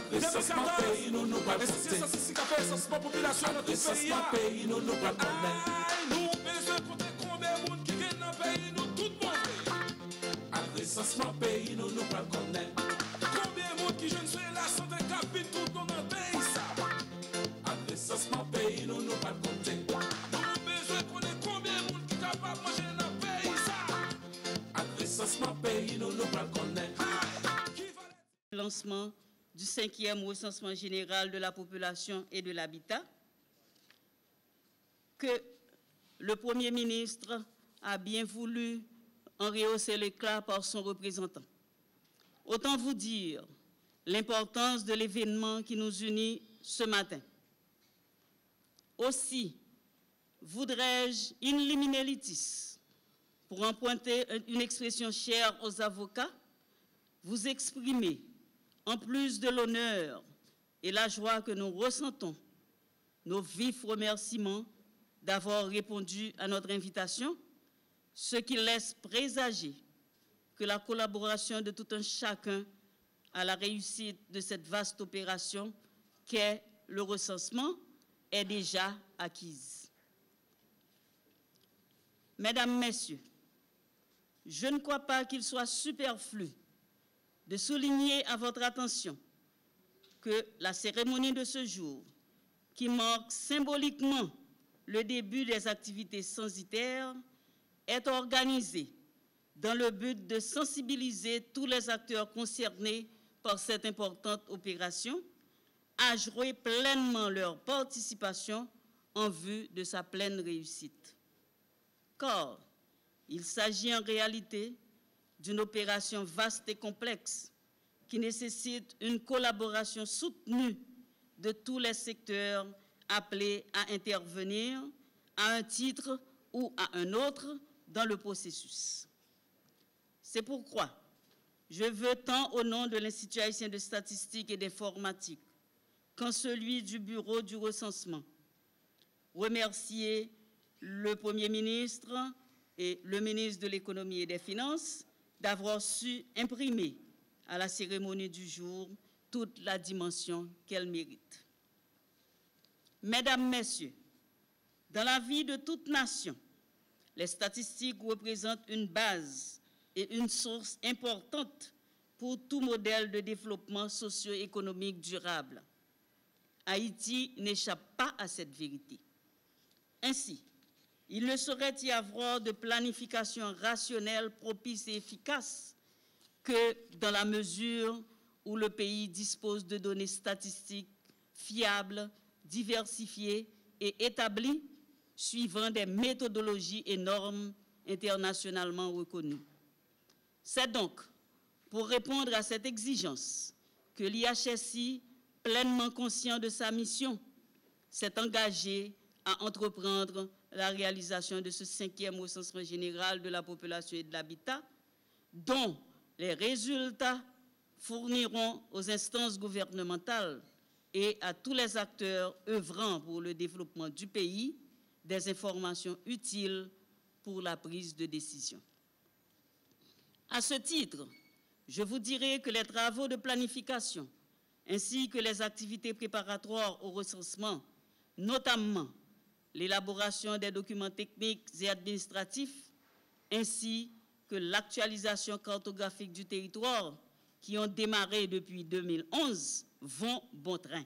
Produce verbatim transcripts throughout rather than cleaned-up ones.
recensement pays, nous nous pas recensement population dans tout pays, nous nous pas nous besoin compter combien de monde qui vient dans pays, nous tout bon recensement pays, nous nous pas connaître. Combien de monde qui jeune sur la santé capine tout dans le pays ça. Recensement pays, nous nous pas compter. Nous besoin connaître combien de monde qui capable manger dans le pays ça. Recensement pays, nous nous pas connaître. Lancement du cinquième recensement général de la population et de l'habitat que le Premier ministre a bien voulu en rehausser l'éclat par son représentant. Autant vous dire l'importance de l'événement qui nous unit ce matin. Aussi, voudrais-je in limine litis, pour emprunter une expression chère aux avocats, vous exprimer, en plus de l'honneur et la joie que nous ressentons, nos vifs remerciements d'avoir répondu à notre invitation, ce qui laisse présager que la collaboration de tout un chacun à la réussite de cette vaste opération qu'est le recensement est déjà acquise. Mesdames, Messieurs, je ne crois pas qu'il soit superflu de souligner à votre attention que la cérémonie de ce jour, qui marque symboliquement le début des activités censitaires, est organisée dans le but de sensibiliser tous les acteurs concernés par cette importante opération à jouer pleinement leur participation en vue de sa pleine réussite. Car il s'agit en réalité d'une opération vaste et complexe qui nécessite une collaboration soutenue de tous les secteurs appelés à intervenir à un titre ou à un autre dans le processus. C'est pourquoi je veux tant au nom de l'Institut haïtien de statistique et d'informatique qu'en celui du Bureau du recensement remercier le Premier ministre et le ministre de l'Économie et des Finances d'avoir su imprimer à la cérémonie du jour toute la dimension qu'elle mérite. Mesdames, Messieurs, dans la vie de toute nation, les statistiques représentent une base et une source importante pour tout modèle de développement socio-économique durable. Haïti n'échappe pas à cette vérité. Ainsi, il ne saurait y avoir de planification rationnelle, propice et efficace que dans la mesure où le pays dispose de données statistiques fiables, diversifiées et établies, suivant des méthodologies et normes internationalement reconnues. C'est donc pour répondre à cette exigence que l'I H S I, pleinement conscient de sa mission, s'est engagé à entreprendre la réalisation de ce cinquième recensement général de la population et de l'habitat, dont les résultats fourniront aux instances gouvernementales et à tous les acteurs œuvrant pour le développement du pays des informations utiles pour la prise de décision. À ce titre, je vous dirai que les travaux de planification ainsi que les activités préparatoires au recensement, notamment l'élaboration des documents techniques et administratifs, ainsi que l'actualisation cartographique du territoire, qui ont démarré depuis deux mille onze, vont bon train.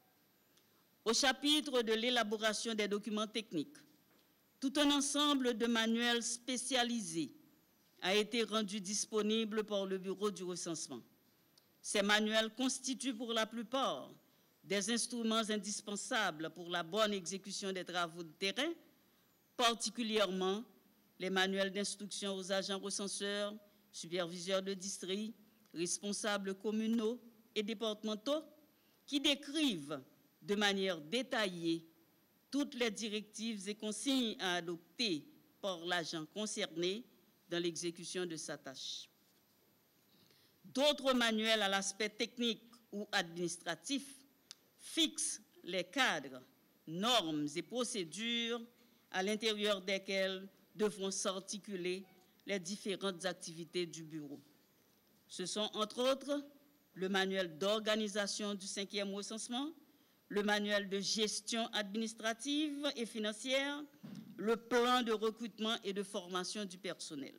Au chapitre de l'élaboration des documents techniques, tout un ensemble de manuels spécialisés a été rendu disponible par le Bureau du recensement. Ces manuels constituent pour la plupart des instruments indispensables pour la bonne exécution des travaux de terrain, particulièrement les manuels d'instruction aux agents recenseurs, superviseurs de district, responsables communaux et départementaux, qui décrivent de manière détaillée toutes les directives et consignes à adopter par l'agent concerné dans l'exécution de sa tâche. D'autres manuels à l'aspect technique ou administratif fixent les cadres, normes et procédures à l'intérieur desquels devront s'articuler les différentes activités du bureau. Ce sont entre autres le manuel d'organisation du cinquième recensement, le manuel de gestion administrative et financière, le plan de recrutement et de formation du personnel.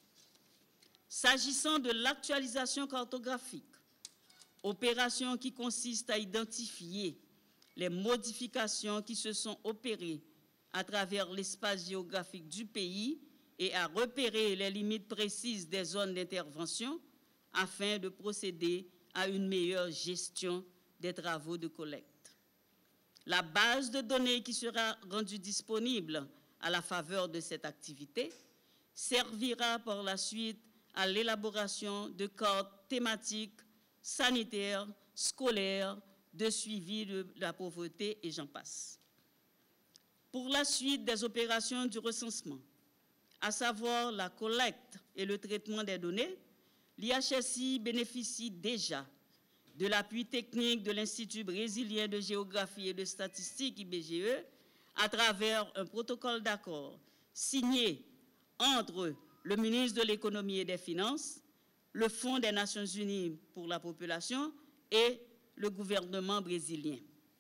S'agissant de l'actualisation cartographique, opération qui consiste à identifier les modifications qui se sont opérées à travers l'espace géographique du pays et à repérer les limites précises des zones d'intervention afin de procéder à une meilleure gestion des travaux de collecte. La base de données qui sera rendue disponible à la faveur de cette activité servira par la suite à l'élaboration de cartes thématiques, sanitaires, scolaires, de suivi de la pauvreté et j'en passe. Pour la suite des opérations du recensement, à savoir la collecte et le traitement des données, l'I H S I bénéficie déjà de l'appui technique de l'Institut brésilien de géographie et de statistique I B G E à travers un protocole d'accord signé entre le ministre de l'Économie et des Finances, le Fonds des Nations Unies pour la population et le gouvernement brésilien.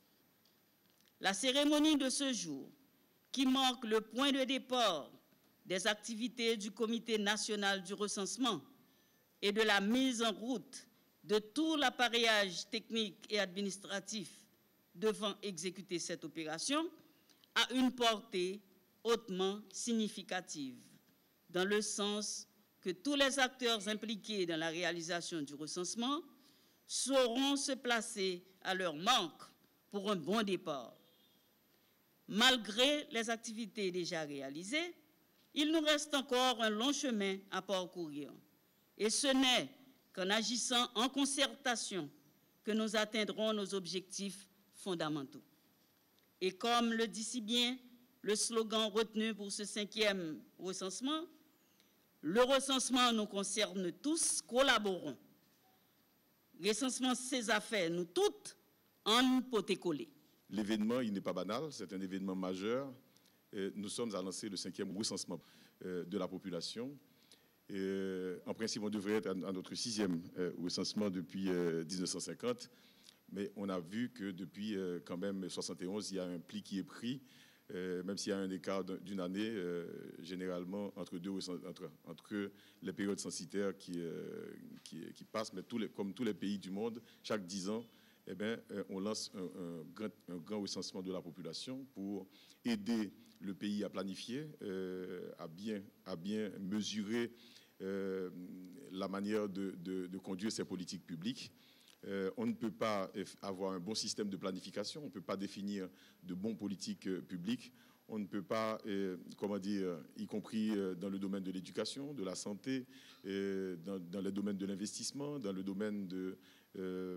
La cérémonie de ce jour, qui marque le point de départ des activités du Comité national du recensement et de la mise en route de tout l'appareillage technique et administratif devant exécuter cette opération, a une portée hautement significative, dans le sens que tous les acteurs impliqués dans la réalisation du recensement sauront se placer à leur manque pour un bon départ. Malgré les activités déjà réalisées, il nous reste encore un long chemin à parcourir. Et ce n'est qu'en agissant en concertation que nous atteindrons nos objectifs fondamentaux. Et comme le dit si bien le slogan retenu pour ce cinquième recensement, le recensement nous concerne tous, collaborons. Recensement ces affaires, nous toutes, en poté collé. L'événement, il n'est pas banal, c'est un événement majeur. Nous sommes à lancer le cinquième recensement de la population. Et en principe, on devrait être à notre sixième recensement depuis mille neuf cent cinquante, mais on a vu que depuis quand même soixante et onze, il y a un pli qui est pris, même s'il y a un écart d'une année, généralement entre, deux, entre, entre les périodes censitaires qui, qui, qui passent, mais tous les, comme tous les pays du monde, chaque dix ans, eh bien, on lance un, un, grand, un grand recensement de la population pour aider le pays à planifier, euh, à, bien, à bien mesurer euh, la manière de, de, de conduire ses politiques publiques. Euh, on ne peut pas avoir un bon système de planification, on ne peut pas définir de bons politiques euh, publiques, on ne peut pas, euh, comment dire, y compris euh, dans le domaine de l'éducation, de la santé, euh, dans, dans le domaine de l'investissement, dans le domaine de... Euh,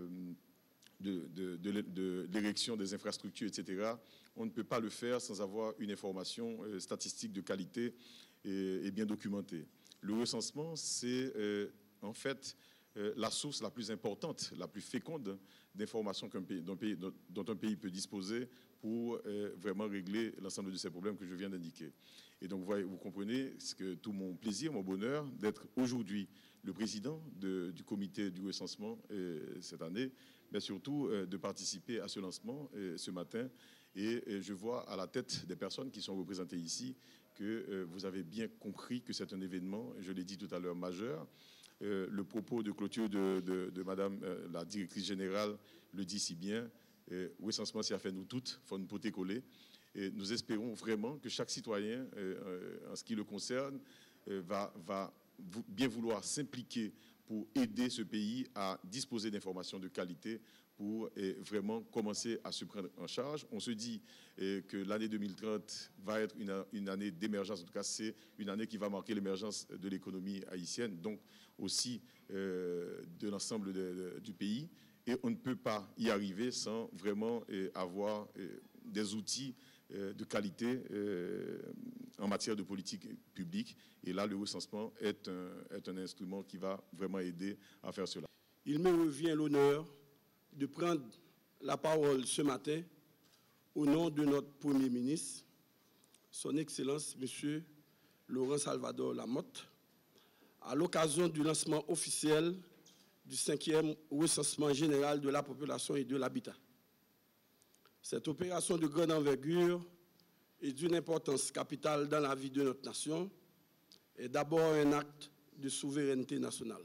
de, de, de, de l'érection des infrastructures, et cetera. On ne peut pas le faire sans avoir une information euh, statistique de qualité et, et bien documentée. Le recensement, c'est euh, en fait euh, la source la plus importante, la plus féconde d'informations qu'un pays, d'un pays, dont, dont un pays peut disposer pour euh, vraiment régler l'ensemble de ces problèmes que je viens d'indiquer. Et donc, vous, voyez, vous comprenez ce que tout mon plaisir, mon bonheur d'être aujourd'hui le président de, du comité du recensement euh, cette année, mais surtout euh, de participer à ce lancement euh, ce matin. Et euh, je vois à la tête des personnes qui sont représentées ici que euh, vous avez bien compris que c'est un événement, je l'ai dit tout à l'heure, majeur. Euh, le propos de clôture de, de, de Madame euh, la directrice générale le dit si bien. Euh, recensement, c'est affaire nous toutes, il faut nous poter coller. Et nous espérons vraiment que chaque citoyen, euh, en ce qui le concerne, euh, va, va bien vouloir s'impliquer pour aider ce pays à disposer d'informations de qualité pour eh, vraiment commencer à se prendre en charge. On se dit eh, que l'année deux mille trente va être une, une année d'émergence, en tout cas c'est une année qui va marquer l'émergence de l'économie haïtienne, donc aussi euh, de l'ensemble de, de, du pays. Et on ne peut pas y arriver sans vraiment eh, avoir eh, des outils eh, de qualité eh, en matière de politique publique. Et là, le recensement est un, est un instrument qui va vraiment aider à faire cela. Il me revient l'honneur de prendre la parole ce matin au nom de notre Premier ministre, Son Excellence, M. Laurent Salvador Lamotte, à l'occasion du lancement officiel du cinquième recensement général de la population et de l'habitat. Cette opération de grande envergure et d'une importance capitale dans la vie de notre nation est d'abord un acte de souveraineté nationale.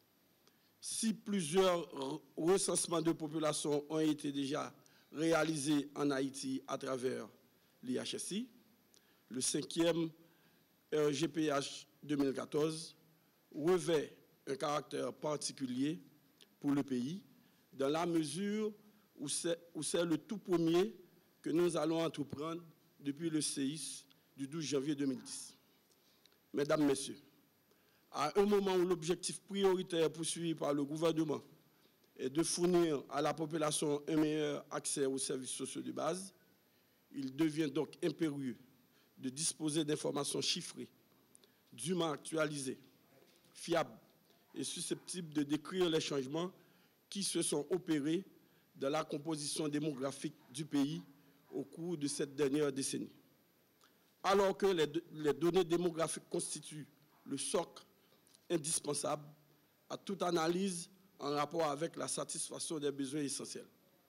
Si plusieurs recensements de population ont été déjà réalisés en Haïti à travers l'I H S I, le cinquième R G P H deux mille quatorze revêt un caractère particulier pour le pays dans la mesure où c'est le tout premier que nous allons entreprendre depuis le séisme du douze janvier deux mille dix. Mesdames, Messieurs, à un moment où l'objectif prioritaire poursuivi par le gouvernement est de fournir à la population un meilleur accès aux services sociaux de base, il devient donc impérieux de disposer d'informations chiffrées, dûment actualisées, fiables et susceptibles de décrire les changements qui se sont opérés dans la composition démographique du pays au cours de cette dernière décennie. Alors que les, les données démographiques constituent le socle indispensable à toute analyse en rapport avec la satisfaction des besoins essentiels.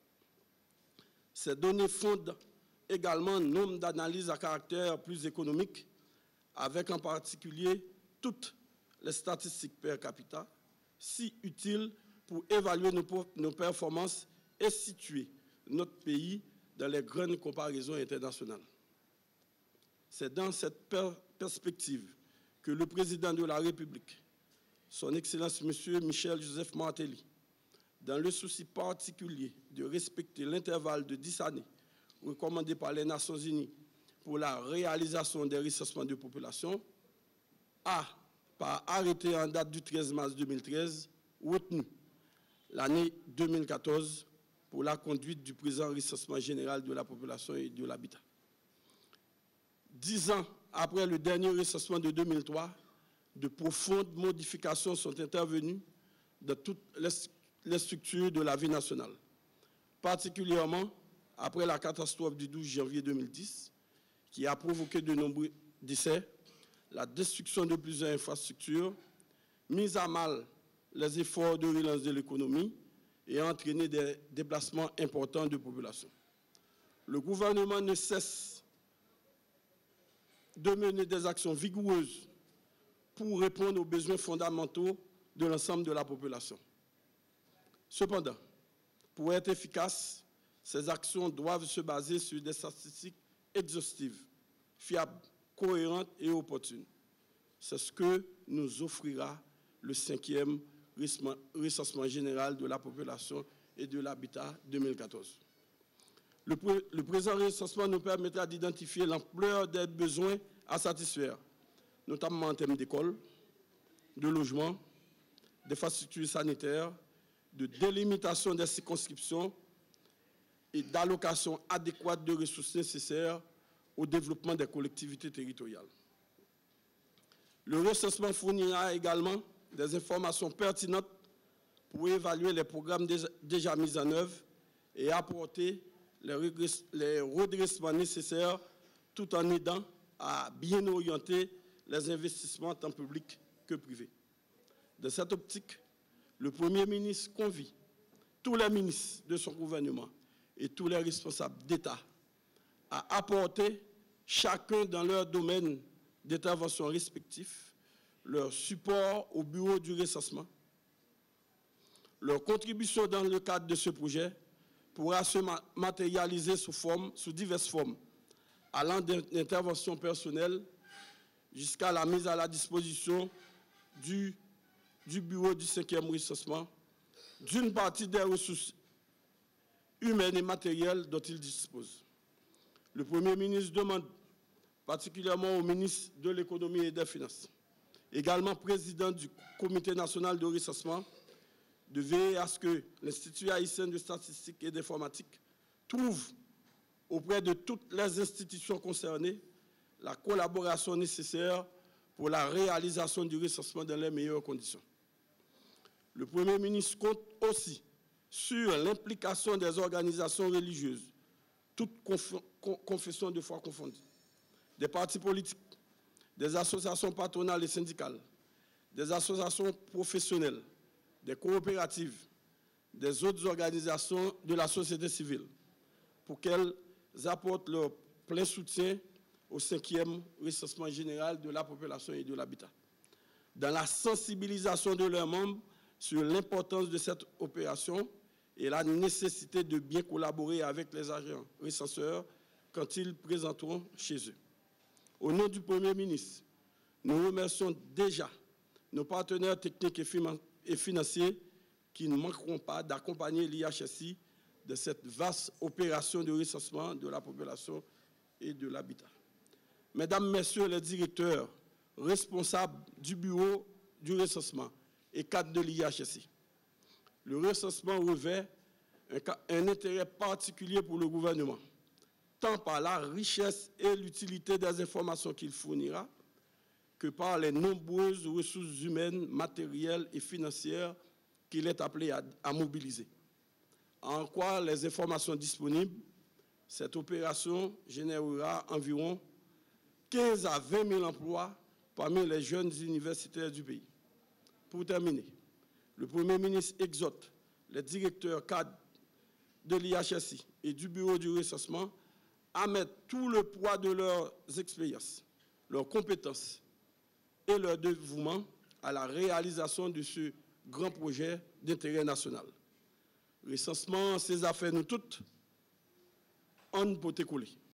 Ces données fondent également nombre d'analyses à caractère plus économique, avec en particulier toutes les statistiques per capita, si utiles pour évaluer nos, nos performances et situer notre pays dans les grandes comparaisons internationales. C'est dans cette per perspective que le président de la République, son Excellence M. Michel Joseph Martelly, dans le souci particulier de respecter l'intervalle de dix années recommandé par les Nations Unies pour la réalisation des recensements de population, a, par arrêté en date du treize mars deux mille treize, retenu l'année deux mille quatorze pour la conduite du présent recensement général de la population et de l'habitat. Dix ans après le dernier recensement de deux mille trois, de profondes modifications sont intervenues dans toutes les structures de la vie nationale, particulièrement après la catastrophe du douze janvier deux mille dix, qui a provoqué de nombreux décès, la destruction de plusieurs infrastructures, mise à mal les efforts de relance de l'économie et a entraîné des déplacements importants de population. Le gouvernement ne cesse de mener des actions vigoureuses pour répondre aux besoins fondamentaux de l'ensemble de la population. Cependant, pour être efficaces, ces actions doivent se baser sur des statistiques exhaustives, fiables, cohérentes et opportunes. C'est ce que nous offrira le cinquième recensement général de la population et de l'habitat deux mille quatorze. Le, le présent recensement nous permettra d'identifier l'ampleur des besoins à satisfaire, notamment en termes d'écoles, de logements, d'infrastructures sanitaires, de délimitation des circonscriptions et d'allocation adéquate de ressources nécessaires au développement des collectivités territoriales. Le recensement fournira également des informations pertinentes pour évaluer les programmes déjà mis en œuvre et apporter les redressements nécessaires tout en aidant à bien orienter les investissements tant publics que privés. Dans cette optique, le Premier ministre convie tous les ministres de son gouvernement et tous les responsables d'État à apporter, chacun dans leur domaine d'intervention respectif, leur support au bureau du recensement. Leur contribution dans le cadre de ce projet pourra se matérialiser sous, forme, sous diverses formes, allant d'interventions personnelles jusqu'à la mise à la disposition du, du bureau du cinquième recensement d'une partie des ressources humaines et matérielles dont il dispose. Le Premier ministre demande particulièrement au ministre de l'Économie et des Finances, également président du Comité national de recensement, de veiller à ce que l'Institut haïtien de statistique et d'informatique trouve auprès de toutes les institutions concernées la collaboration nécessaire pour la réalisation du recensement dans les meilleures conditions. Le Premier ministre compte aussi sur l'implication des organisations religieuses, toutes conf confessions de foi confondues, des partis politiques, des associations patronales et syndicales, des associations professionnelles, des coopératives, des autres organisations de la société civile pour qu'elles apportent leur plein soutien au cinquième recensement général de la population et de l'habitat. Dans la sensibilisation de leurs membres sur l'importance de cette opération et la nécessité de bien collaborer avec les agents recenseurs quand ils présenteront chez eux. Au nom du Premier ministre, nous remercions déjà nos partenaires techniques et financiers qui ne manqueront pas d'accompagner l'I H S I de cette vaste opération de recensement de la population et de l'habitat. Mesdames, Messieurs les directeurs responsables du bureau du recensement et cadres de l'I H S I, le recensement revêt un, un intérêt particulier pour le gouvernement, tant par la richesse et l'utilité des informations qu'il fournira, que par les nombreuses ressources humaines, matérielles et financières qu'il est appelé à, à mobiliser. En quoi les informations disponibles, cette opération générera environ quinze à vingt mille emplois parmi les jeunes universitaires du pays. Pour terminer, le Premier ministre exhorte les directeurs cadres de l'I H S I et du bureau du recensement à mettre tout le poids de leurs expériences, leurs compétences et leur dévouement à la réalisation de ce grand projet d'intérêt national. Recensement, ces affaires, nous toutes, on ne peut écouler.